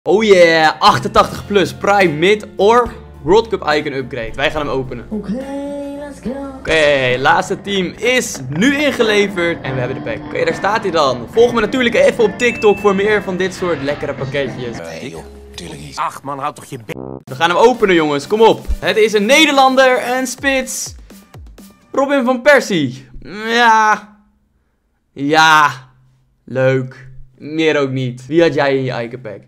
Oh yeah, 88 plus Prime Mid or World Cup Icon upgrade. Wij gaan hem openen. Let's go. Oké, laatste team is nu ingeleverd. En we hebben de pack. Oké, daar staat hij dan. Volg me natuurlijk even op TikTok voor meer van dit soort lekkere pakketjes. Joh, tuurlijk niet. Ach man, houd toch je bek. We gaan hem openen, jongens. Kom op. Het is een Nederlander, een spits. Robin van Persie. Ja. Ja. Leuk. Meer ook niet. Wie had jij in je Icon pack?